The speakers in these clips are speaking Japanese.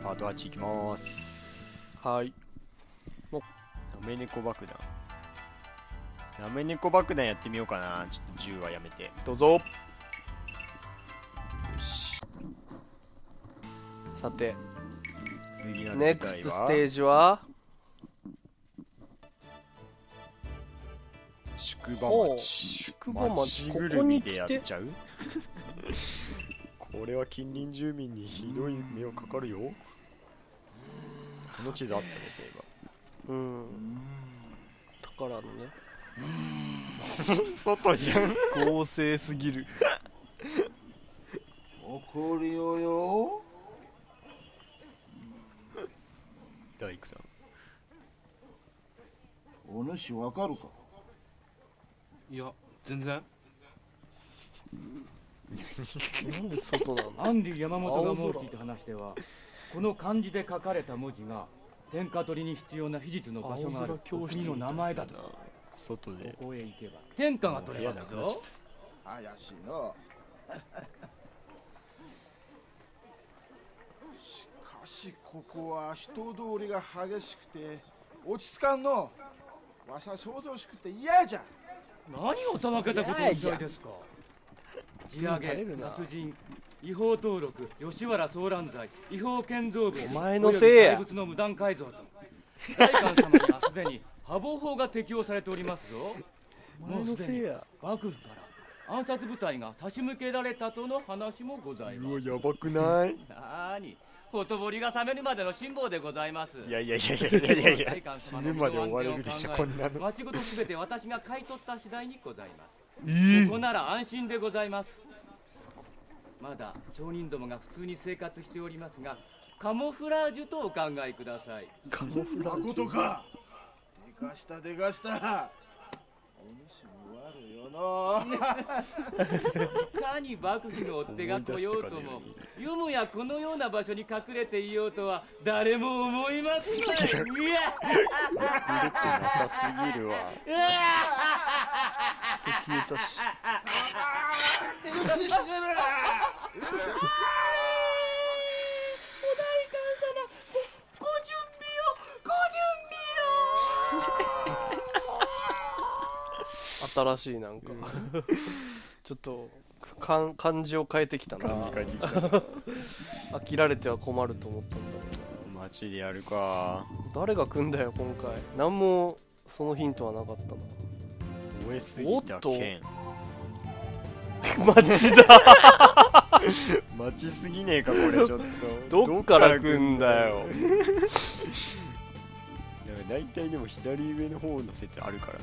パート8いきます。 はい。 なめ猫爆弾。なめ猫爆弾やってみようかな。ちょっと銃はやめて。 どうぞ。 よし。 さて、 次のネクストステージは宿場町。 宿場町、 ぐるみでやっちゃうこれは近隣住民にひどい目をかかるよ。この地図あったね、そういえば。 宝のね。 外じゃん。 合成すぎる。 怒るよ。 大工さん。 お主わかるか。 いや、全然。 なんで外なの。 アンディ山本が申していた話では、この漢字で書かれた文字が天下取りに必要な秘術の場所がある国の名前だと。 外でここへ行けば天下が取れますぞ。 怪しいな。しかしここは人通りが激しくて落ち着かんの。わしは想像しくて嫌じゃ。 何をたわけたことをおっしゃいですか。地上げ、殺人、違法登録、吉原騒乱罪、違法建造物、 お前のせいや。 大仏の無断改造と大官様にはすでに破防法が適用されておりますぞ。もうすでに幕府から暗殺部隊が差し向けられたとの話もございます。 うわ、やばくない？ なに、ほとぼりが冷めるまでの辛抱でございます。 いや、死ぬまで終われるでしょ、こんなの。 町ごとすべて私が買い取った次第にございます。ここなら安心でございます。まだ町人どもが普通に生活しておりますが、カモフラージュとお考えください。 カモフラージュ。 誠か。でかしたでかした。お主も悪いよな。 いかに幕府の追っ手が来ようとも、よもやこのような場所に隠れていようとは誰も思いますまい。いや、 なさすぎるわ。 消えたし。 手打ちしてる。 新しいなんかちょっと漢字を変えてきたな。飽きられては困ると思ったんだけど。 街でやるか。 誰が組んだよ今回。何もそのヒントはなかったな。 燃えすぎた剣。 街だ。 街すぎねえかこれちょっと。 どっから組んだよ。 だいたいでも左上の方の説あるからな。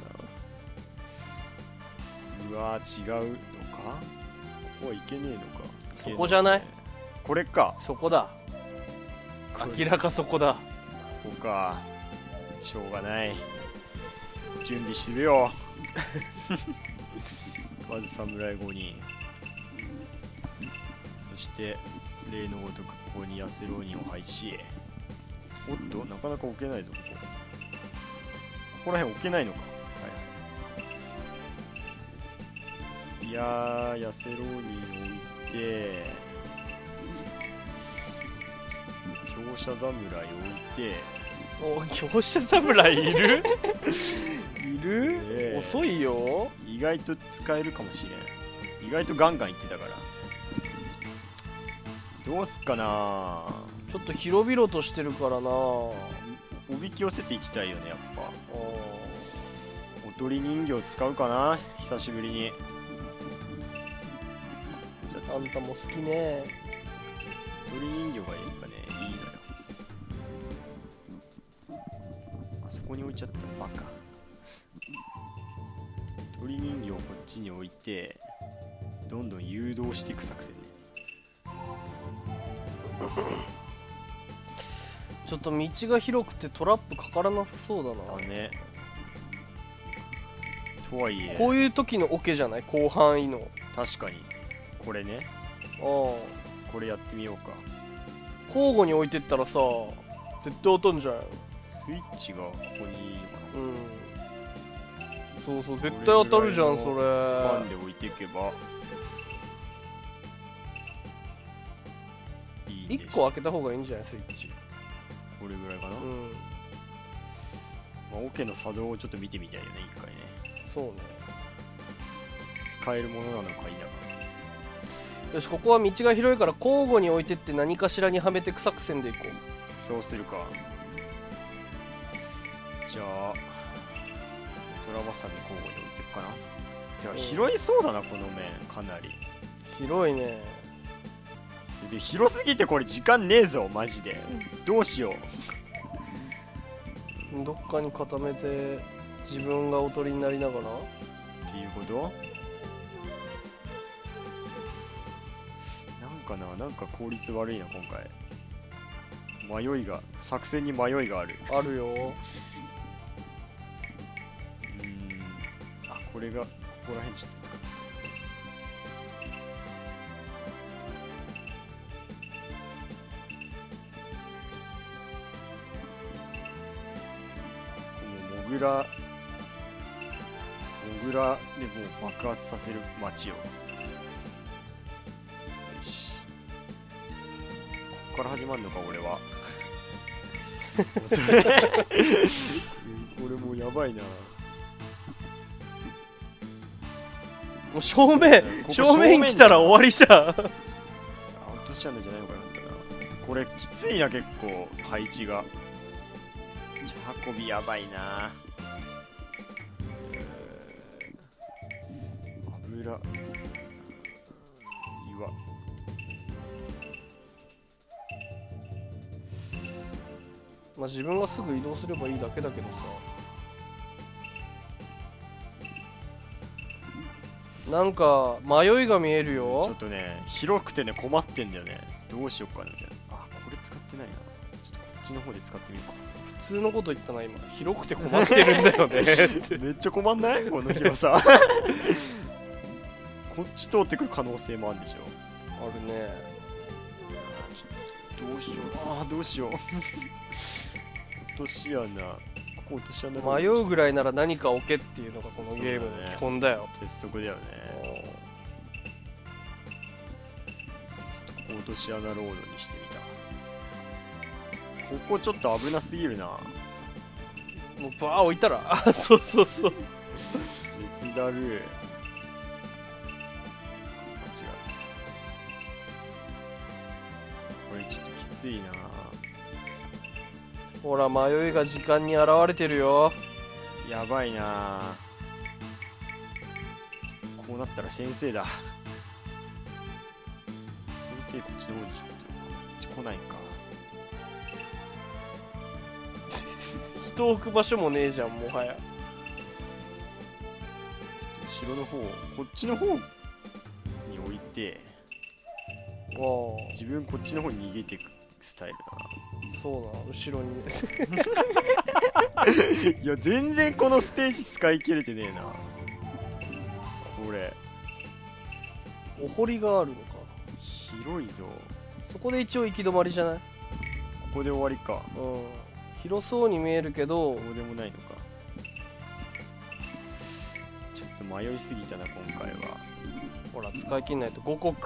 うわー、違うのか。ここはいけねえのか。 そこじゃない？ これか。 そこだ。明らかそこだ。 ここか。しょうがない。準備してるよ。まず侍5人。そして例のごとくここにヤスローニンを配し。おっと、なかなか置けないぞここ。ここら辺置けないのか。いやー、ヤセローニン置いて、強者侍置いて。 お、強者侍いる？いる？遅いよ。 意外と使えるかもしれん。意外とガンガンいってたから。どうすっかな。 ちょっと広々としてるからな。 おびき寄せていきたいよね、やっぱ。おとり人形使うかな、久しぶりに。 あんたも好きね。 鳥人形がやっぱね、いいのよ。あそこに置いちゃった、バカ。鳥人形をこっちに置いて、どんどん誘導していく作戦ね。 ちょっと道が広くてトラップかからなさそうだな。 だね。とはいえ、 こういう時のオケじゃない？広範囲の。 確かに。これね。 ああ、 これやってみようか。 交互に置いてったらさ、絶対当たんじゃん。 スイッチがここにいいのかな。 そうそう、絶対当たるじゃんそれ。 スパンで置いていけばいい 1個開けた方がいいんじゃないスイッチ。 これぐらいかな。 うん。 まあ、オケの作動をちょっと見てみたいよね、一回ね。 そうね。 使えるものなのか否か。 よし、ここは道が広いから交互に置いてって何かしらにはめてく作戦でいこう。 そうするか。じゃあトラバサミ交互に置いていくかな。じゃあ広いそうだな、この面かなり広いね。 で広すぎてこれ時間ねえぞマジで。どうしよう。 どっかに固めて自分がおとりになりながらっていうこと。なんか効率悪いな今回。迷いが、作戦に迷いがある。 あるよ。 あ、これがここら辺ちょっと使う。もうモグラでもう爆発させる街を。ここから始まるのか俺は。これもうやばいな。 もう正面来たら終わりじゃん。 落としちゃうんじゃないのかな。これきついな結構配置が。運びやばいな。油岩。 まあ自分がすぐ移動すればいいだけだけどさ。なんか迷いが見えるよ。 ちょっとね広くてね困ってんだよね。どうしよっかなみたいな。あ、これ使ってないな。ちょっとこっちの方で使ってみようか。 普通のこと言ったな今。広くて困ってるんだよね。 めっちゃ困んないこの広さ。こっち通ってくる可能性もあるでしょ。 あるね。 どうしよう。ああどうしよう。落とし穴。ここ落とし穴。 迷うぐらいなら何か置けっていうのがこのゲームの基本だよ。 鉄則だよね。ここ落とし穴ロードにしてみた。ここちょっと危なすぎるな。 もうバー置いたら。あ、そうそうそう。 別だる。間違う。これちょっときついな。 ほら迷いが時間に現れてるよ。 やばいな。こうなったら先生だ。先生こっちの方にちょっとこっち来ないか。 人を置く場所もねえじゃんもはや。 後ろの方、こっちの方に置いて自分こっちの方に逃げていくスタイルだな。 そうな、後ろにね。 いや全然このステージ使い切れてねえな。これお堀があるのか。 広いぞ。 そこで一応行き止まりじゃない。ここで終わりか。 広そうに見えるけどそうでもないのか。ちょっと迷いすぎたな今回は。 ほら使い切んないと。5国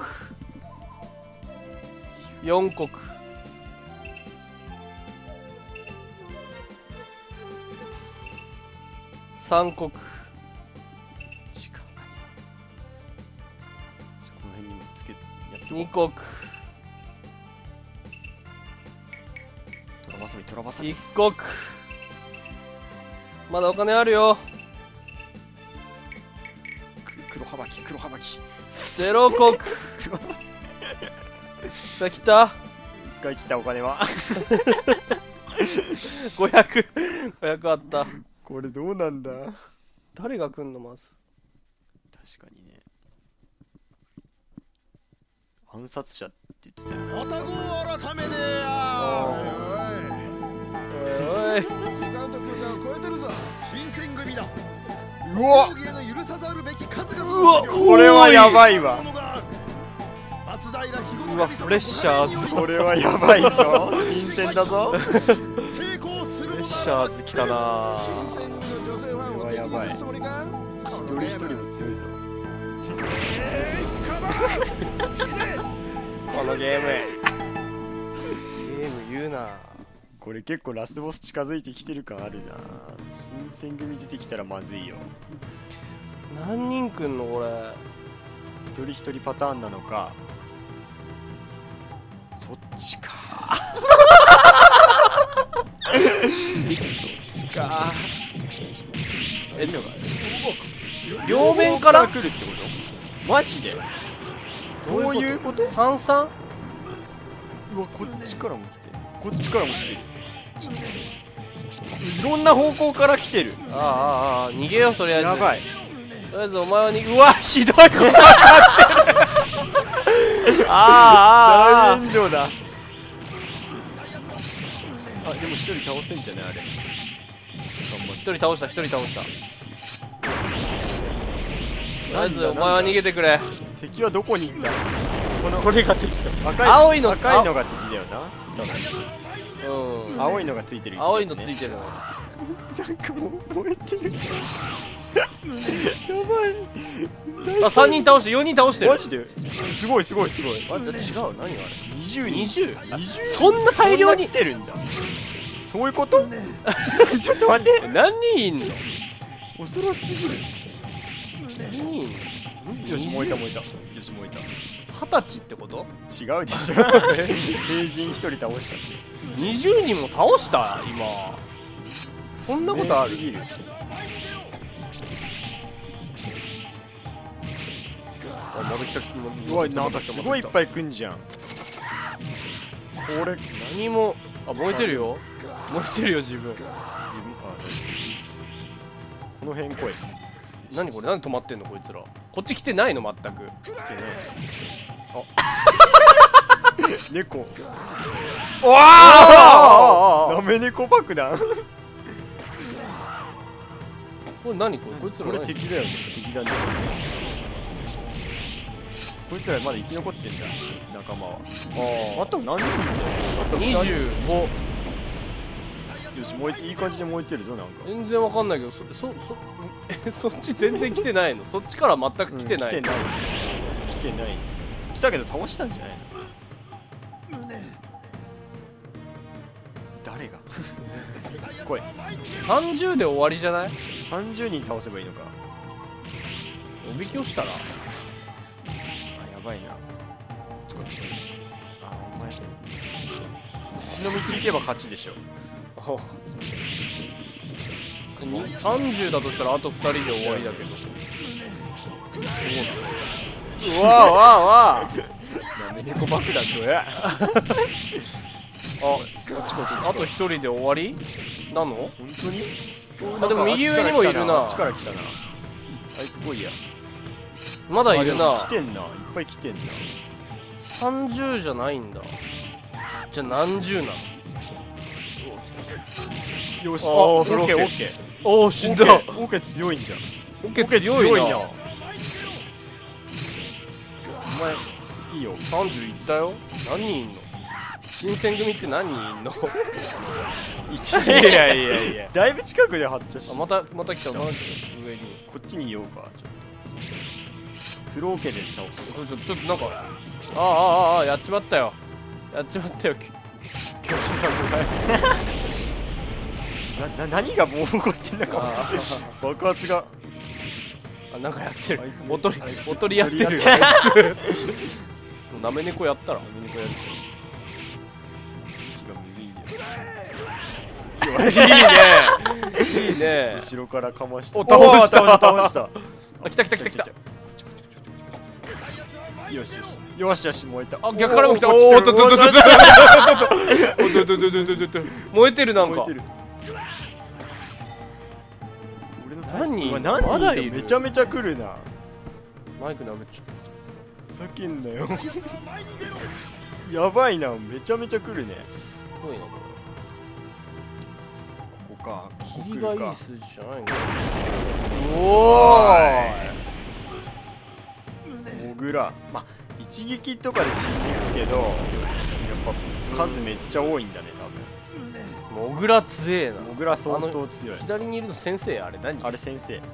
4国3国。 時間がこの辺にもつけやっと 2国トラバサミトラバサミ。 1国。まだお金あるよ。 黒はばき黒はばき。 0国。さあ来た。 使い切ったお金は。 500あった。 これどうなんだ。 誰が来んのまず。 確かにね。暗殺者って言ってたよね。 おたご改めでや。 おい時間と空間を超えてるぞ。新選組だ。 うわ奥義への許さざるべき数々 うわのこれはやばいわ。 松平肥後うわフレッシャーズ。 これはやばいぞ。新鮮だぞ。 並行するのフレッシャーズ来たな。 新選組の女性ファンを敵にするつもりか。 一人一人も強いぞ。 このゲーム言うな。 これ結構ラスボス近づいてきてる感あるな。新選組出てきたらまずいよ。 何人くんのこれ。 一人一人パターンなのか。そっちかそっちか。 両面から来るってこと？マジで？そういうこと？ 三三？ うわ、こっちからも来てる。こっちからも来てる。いろんな方向から来てる。 ああ、逃げようとりあえず。 やばい。 とりあえずお前はうわ、ひどいことになってる。 大炎上だ。あ、でも一人倒せんじゃないあれ。 一人倒した。とりあえずお前は逃げてくれ。 敵はどこにいんだ。 これが敵だ。 赤いのが敵だよな。 うん。 青いのがついてる。 青いのついてるの。 なんかもう燃えてる。やばい。 あ、3人倒して4人倒してる。 マジで？すごい。 あ、じゃあ違う。何あれ。20？そんな大量に来てるんだ。そういうこと？ちょっと待って。 何人いんの？ 恐ろしすぎる。 何人いんの？ よし、燃えた。よし、燃えた。 20歳ってこと？ 違うでしょ。成人一人倒した。 20人も倒した今。そんなことある？あ、また来た。 うわ、なんかすごいいっぱい来んじゃん。これ何も。あ、燃えてるよ自分。 この辺来い。 何これ、なんで止まってんのこいつら。こっち来てないの全く。来てない。 あ猫。おわー、なめ猫爆弾。 これ何こいつら。 これ敵だよね。敵だね。こいつらまだ生き残ってんだ、仲間は。あと何人いんだよ。あと 25。 よし、いい感じで燃えてるぞ。なんか全然わかんないけど、そっち全然来てないの？そっちから全く来てない。 来てない。来たけど倒したんじゃないの？誰が来い。 30で終わりじゃない ？30人倒せばいいのか。 おびきをしたら。 あ、やばいな。あ、お前血の道行けば勝ちでしょ。 30だとしたらあと2人で終わりだけど。うわなめ猫爆弾どや。 あと1人で終わりなの？ 本当に？ あ、でも右上にもいるな。 力来たな。あいつ来いや。 まだいるな。 来てんな。いっぱい来てんな。 30じゃないんだ。じゃあ何十なの？ よし、オッケー。 おお、死んだ。 オッケー強いんじゃん。 オッケー強いな。 お前いいよ。 30いったよ。何人いんの？新選組って何人いんの？いやだいぶ近くで発射して。 また来た。上にこっちにいようか。ちょっとフロー家で倒す。 ちょっとなんかやっちまったよ。教師さん何がもう起こってんだか。爆発が。 なんかやってる。おとりやってるよ。なめ猫やったら。いいね。 後ろからかまして。 倒した。あ、来た。 よし燃えた。 あ、逆からも来た。おーっと燃えてる。なんか何まだいる。めちゃめちゃ来るな。 マイク殴っちゃふざけんなよ。やばいな。めちゃめちゃ来るね。 すごいなここか。 れ。霧がいい数字じゃないの？おーい。 モグラ。まあ一撃とかで死んでいくけど、やっぱ数めっちゃ多いんだね多分。 モグラ強えな。 モグラ相当強い。 左にいるの先生。あれ何？ あれ先生か。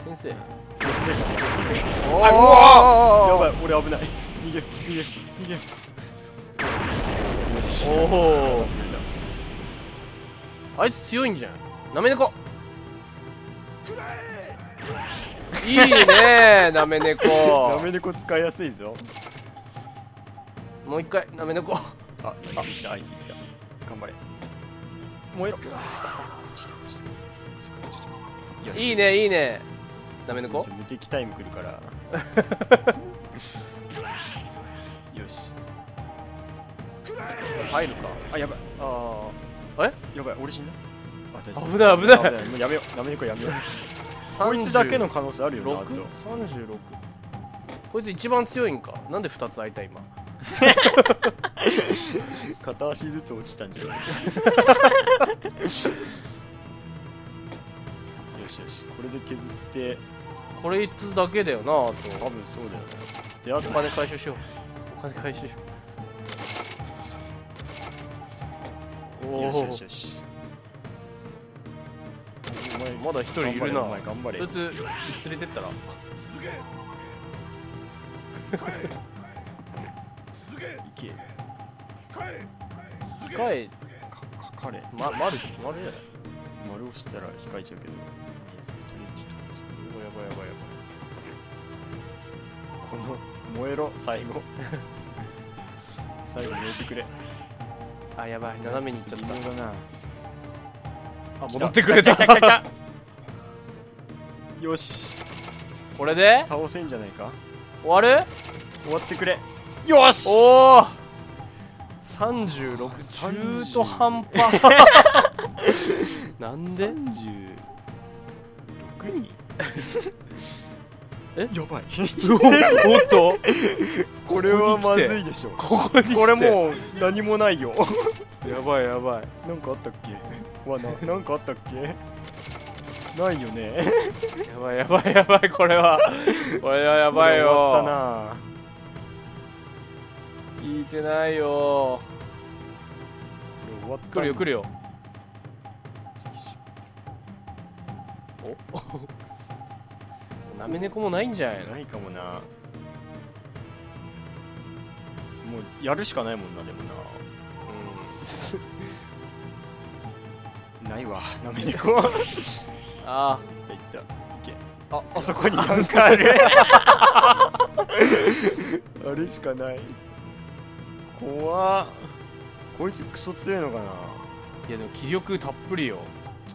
おお、 やばい、俺危ない。逃げ。よし。 おお。 あいつ強いんじゃん。なめ猫いいねなめ猫。 なめ猫使いやすいぞ。 もう一回なめ猫。 あいついた、あいついた。頑張れ、燃えろ。よしいいねいいねなめ猫。 無敵タイム来るからよし入るか。 あ、やばい。 ああえやばい、俺死んだ。あ、大丈夫。 危ない危ないもうやめよう、なめ猫やめよう。こいつだけの可能性あるよな。あと 36？こいつ一番強いんか。なんで2つ開いた今。 片足ずつ落ちたんじゃないよしよし、これで削って。 これ1つだけだよな。あと多分そうだよね。で、あとお金回収しよう。お金回収しよう。おおよしよしよし。お前まだ1人いるな。 お前頑張れ。 そいつ連れてったら。 いけ。 控え彼丸じゃない。 丸押したら控えちゃうけど。とりあえずちょっやばいやばいやばい。 とこの燃えろ最後。最後燃えてくれ。 あ、やばい、斜めに行っちゃっ微妙だな。 た。あ、戻ってくれた。 来た来た来た。よし、 これで倒せんじゃないか。 終わる？ 終わってくれ。よし。 おお。36、中途半端。なんで 36人え、 やばい。 おっと、 これはまずいでしょ。 ここに来てこれもう何もないよ。 やばいやばい。 なんかあったっけ。なんかあったっけ。ないよね。 やばいやばいやばい、これはやばいよ。 終わったな。 聞いてないよ。 終わった。 来るよ来るよ。おなめ猫もないんじゃないの。 ないかもな。もうやるしかないもんな。でもな。ないわ、なめ猫。 あいった。いけ。あそこになんかある。あれしかない。怖っ。こいつクソ強いのかな。 あ、いやでも気力たっぷりよ。 や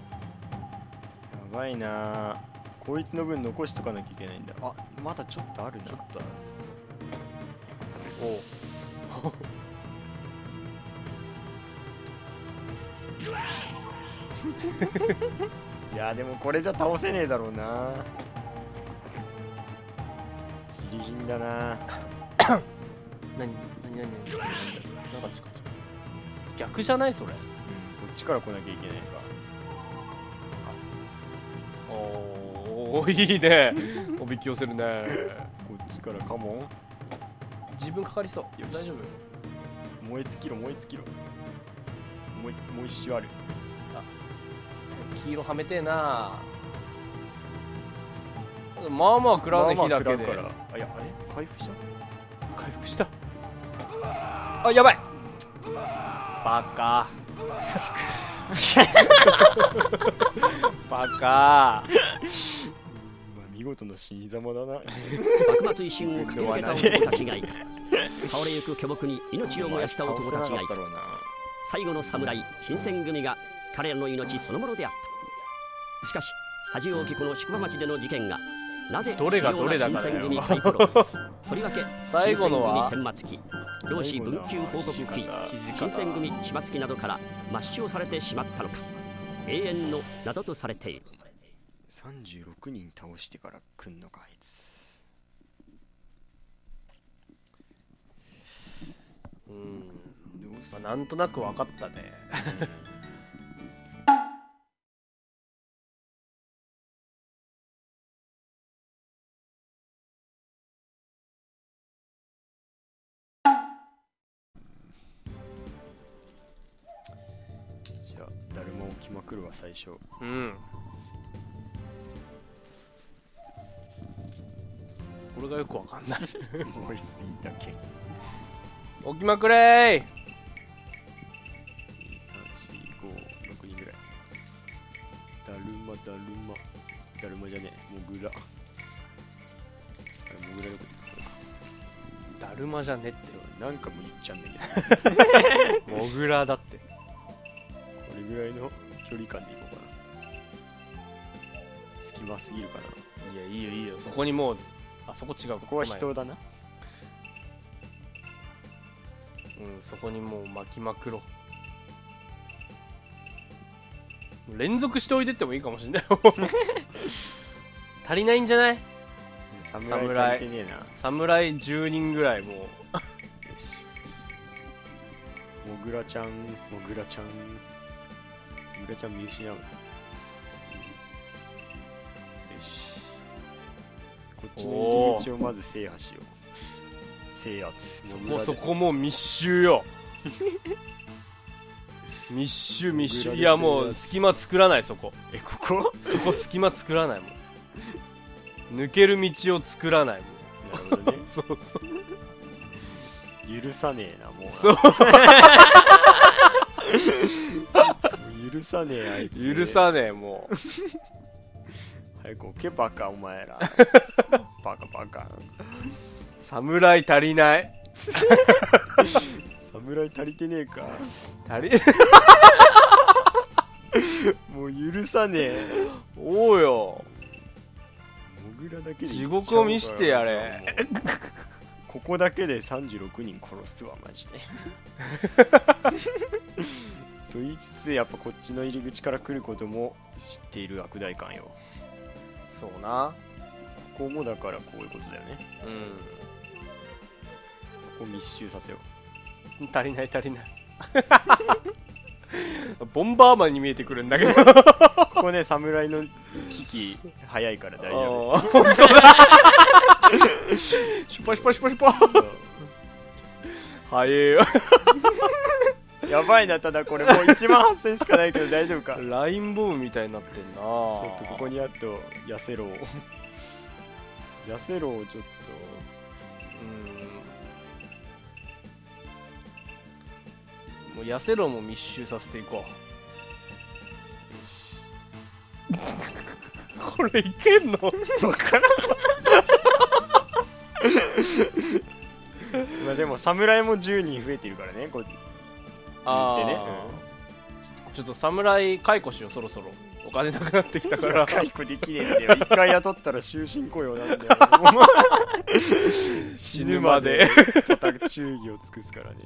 ばいな。こいつの分残しとかなきゃいけないんだ。あ、まだちょっとあるな。 ちょっとおいやでもこれじゃ倒せねえだろうな。自利品だな。 何なんか逆じゃないそれ。 こっちから来なきゃいけないか。 おお、いいね。おびき寄せるね。 こっちからカモン。 自分かかりそう。 よし大丈夫。 燃え尽きろ燃え尽きろ。もう一周ある。 黄色はめてえな。まあまあ食らうね、火だけで。 から。あ、いや、あれ回復した。 回復した。 あ、やばい。 バカ。バカ。 見事な死に様だな。 幕末一瞬を駆け抜けた男たちがいた。倒れゆく巨木に命を燃やした男たちがいた。最後の侍新選組が彼らの命そのものであった。しかし恥を大きこの宿場町での事件がなぜどれがどれだかだよ。 新選組パイプロとりわけ最後のは新選組天末期教師文久報告記新選組始末期などから抹消されてしまったのか、永遠の謎とされている。 36人倒してから来んのかあいつ。 まあ、なんとなく分かったね。 じゃあだるま置きまくるわ最初。 うん。これがよくわかんない。 燃えすぎだけ。 置きまくれー。 2、3、4、5、6人ぐらい。 だるまじゃねえ、モグラ。モグラどこだるまじゃねってそうなんかもう言っちゃうんだけどモグラだってこれぐらいの距離感でいこうかな。隙間すぎるかな。 いやいいよいいよ、そこにもうあそこ違う、 ここは人だな。 うんそこにもう巻きまくろう。連続しておいてってもいいかもしれない足りないんじゃない？ 侍足りてねえな。 侍10人ぐらいもうよしモグラちゃん見失うな。よしこっちの入り口をまず制覇しよう。制圧。 そこもう密集よ密集。いやもう隙間作らない。そこ隙間作らないもん。抜ける道を作らないもん。 なるほどねそう許さねえなもうな。 そう許さねえあいつ。 許さねえもう早く置けバカお前らバカ侍足りない侍足りてねえか。もう許さねえ。 おうよモグラだけで地獄を見してやれ。 ここだけで36人殺すわマジでと言いつつやっぱこっちの入り口から来ることも知っている悪代官よ。 そうな。 ここもだからこういうことだよね。 うここ密集させよん足りないボンバーマンに見えてくるんだけどここね侍の危機早いから大丈夫。 本当だシュパ早えよやばいな。ただこれもう1万8000しかないけど大丈夫か。 ラインボムみたいになってんな。ちちょっとここにあとヤセロをちょっともう痩せろも密集させていこう。これいけんの？ 分からんまあでも侍も10人増えてるからねこう言ってね。 ちょっと侍解雇しよう。そろそろお金なくなってきたから解雇できねえんだよ。一回雇ったら終身雇用なんだよ死ぬまで忠義を尽くすからね。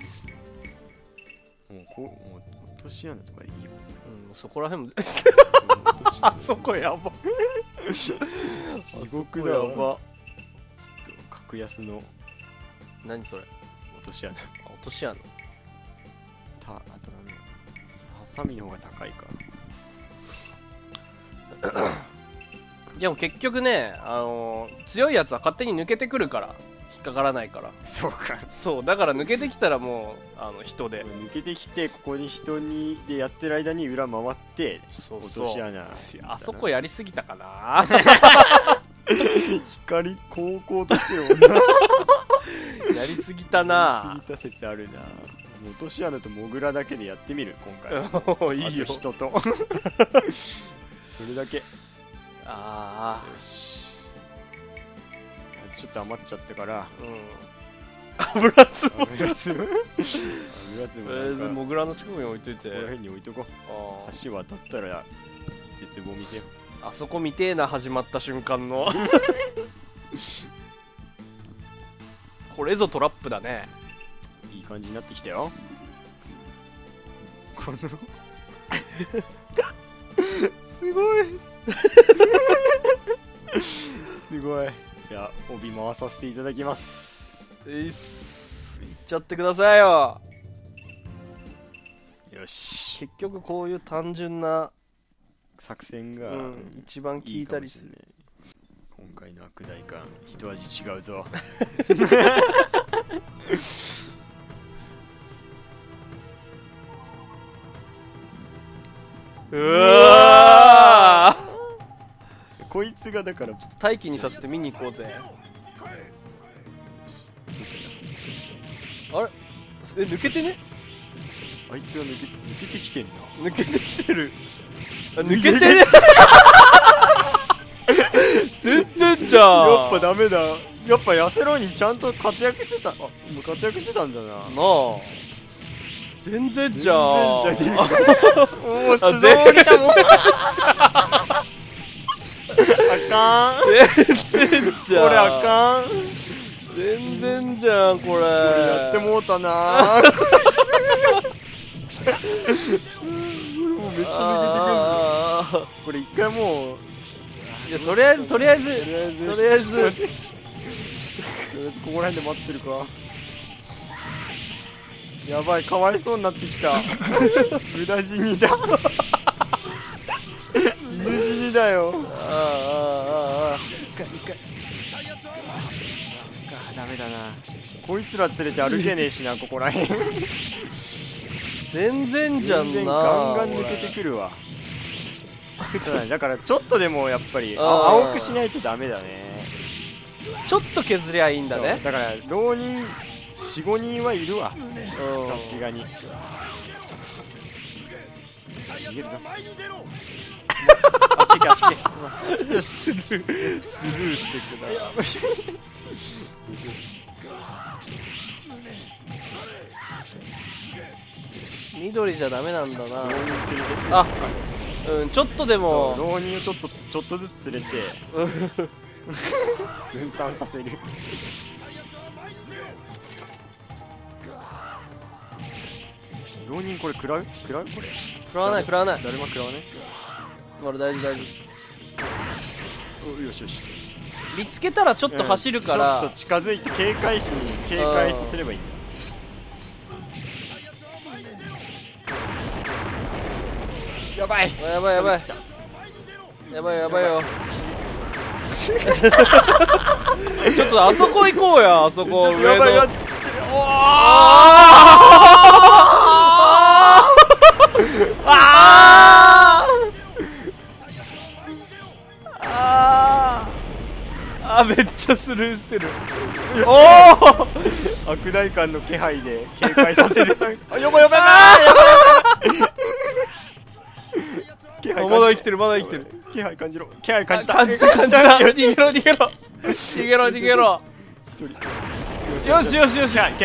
もう落とし穴とかでいいよ。 そこら辺もあそこやば地獄だわ。ちょっと格安の何それ落とし穴。 落とし穴。 あと何だハサミの方が高いか。 でも結局ね強いやつは勝手に抜けてくるから引っかからないから。 そうか。 そうだから抜けてきたらもう人で抜けてきてここに人にでやってる間に裏回って落とし穴。 あそこやりすぎたかな光高校としてるもんなやりすぎたな。 やりすぎた説あるな。落とし穴とモグラだけでやってみる今回。 いいよ。 あと人とそれだけ。 ああよし。ちょっと余っちゃったから油つぼ油つぼモグラの近くに置いといてこの辺に置いとこう。橋渡ったら絶望見せよう。 あそこ見てえな。始まった瞬間のこれぞトラップだね。 いい感じになってきたよこのすごいすごい。じゃあ帯回させていただきます。 いっちゃってくださいよ。 よし。 結局こういう単純な作戦が、 一番効いたりする。 今回の悪代官一味違うぞうわこいつがだから待機にさせて見に行こうぜ。あれ抜けてね。 あいつは抜けてきてんな。 抜けてきてる。抜けてる。全然じゃん。 やっぱダメだ。やっぱヤセロニちゃんと活躍してた。あ、もう活躍してたんだな。 なあ。全然じゃん。 全然じゃねえか。もう素通りだもん。あかん。 全然じゃん。 これあかん。 全然じゃんこれ。 やってもうたな。もうめっちゃ抜けてくる。これ一回もう。 いやとりあえずここら辺で待ってるか。やばい、かわいそうになってきた。無駄死にだ。犬死にだよ。ダメだな。こいつら連れて歩けねえしな、ここらへん。 全然じゃんな。 全然ガンガン抜けてくるわ。だからちょっとでもやっぱり青くしないとダメだね。 ちょっと削りゃいいんだね。 だから浪人 4,5 人はいるわ、さすがに。逃げるぞ。あっち行け、あっち行け。スルーしてくな。 緑じゃダメなんだな。あ、うん、ちょっとでも浪人をちょっとずつ連れて分散させる。浪人これ食らうこれ。 食らわない。 誰も食らわない。 まだ大丈夫。 よしよし。 見つけたらちょっと走るから、 ちょっと近づいて警戒させればいいんだ。やばいよ。ちょっとあそこ行こうや。あそこ上の。やばい。めっちゃスルーしてる。悪大官の気配で警戒させる。やばい。まだ生きてる。気配感じろ。気配感じた。逃げろ。一人。よし。気配。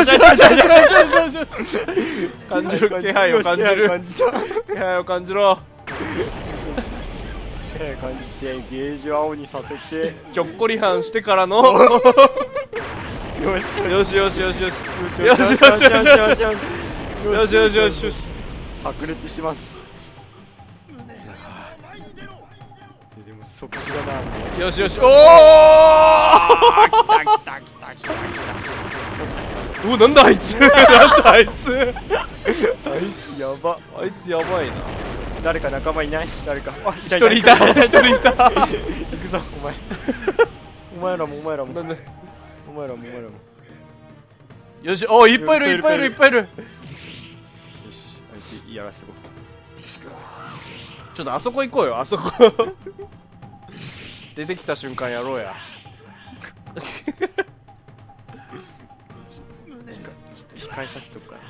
感じる。気配を感じろ。感じてゲージを青にさせてひょっこりはんしてからの。よし。炸裂してます。でも即死だな。よし。おお、なんだあいつ。やばいな。誰か仲間いない？誰か。一人いた。行くぞ、お前らも。よし、いっぱいいる。よし、あいつやらせろ。ちょっとあそこ行こうよ、あそこ。出てきた瞬間やろうや。ちょっと控えさせとくかな。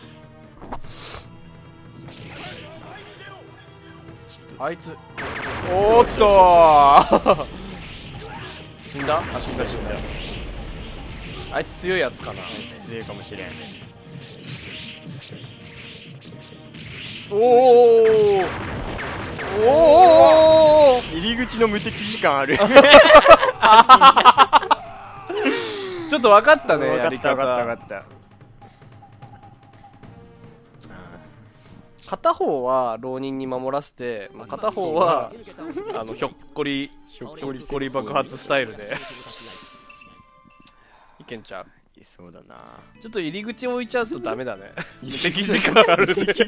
あいつ、おーっと死んだ。あいつ強いやつかな。あいつ強いかもしれん。おお、入り口の無敵時間ある。ちょっと分かったね。分かった。片方は浪人に守らせて、片方はひょっこり爆発スタイルでいけんちゃう。そうだな。ちょっと入り口置いちゃうとダメだね。無敵時間ある。無敵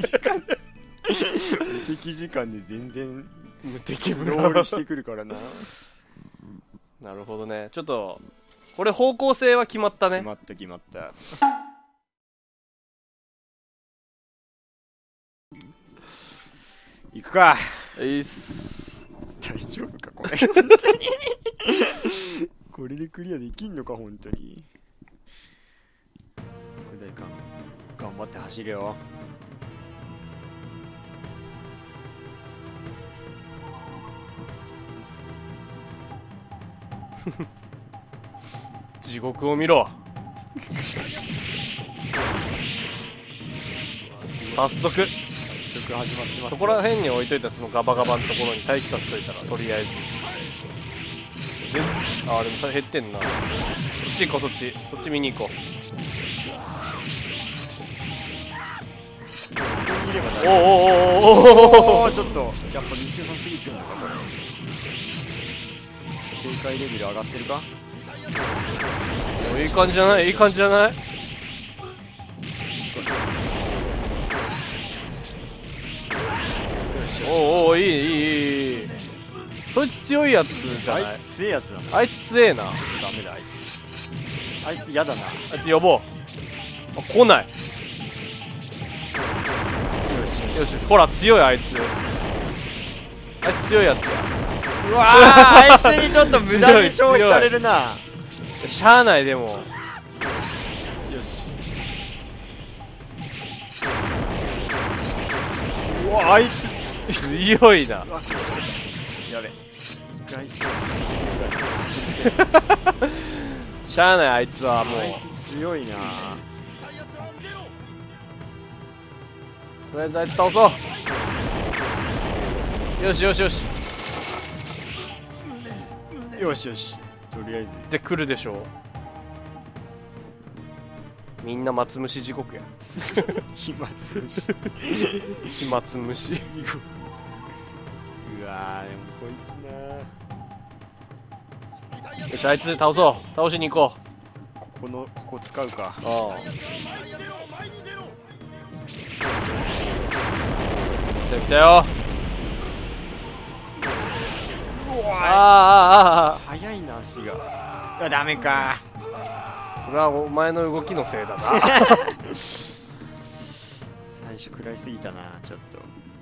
時間で全然無敵ブロールしてくるからな。なるほどね。ちょっとこれ方向性は決まったね。決まった。行くか。大丈夫かこれ。これでクリアできんのか本当に。悪大官頑張って走るよ。 地獄を見ろ。早速始まってます。 そこら辺に置いといたそのガバガバのところに待機させといたら、とりあえずあーでも減ってんな。そっち行こう、そっち見に行こう。おおちょっとやっぱ2周差すぎてるのかこれ。警戒レベル上がってるか。 いい感じじゃない？いい感じじゃない？おお、いい。そいつ強いやつじゃない？ あいつ強いやつだな。 あいつ強えな。 ちょっとダメだあいつ嫌だな。 あいつ呼ぼう。あ、来ない。よし、ほら強い。あいつ強いやつや。 うわあいつにちょっと無駄に消費されるな。 しゃあない。でもよし。うわあいつ強いな。 うわやべ。 しゃあない。あいつはもうあいつ強いな。 とりあえずあいつ倒そう。よし。 とりあえずで来るでしょう。みんな松虫地獄や。 暇つぶし。 暇つむし。 うわーでもこいつな。 よし、あいつ倒そう。倒しに行こここ使うか。 う。ああ、来たよ。ああ早いな足が。ダメか。 それはお前の動きのせいだな。 最初食らいすぎたなちょっと。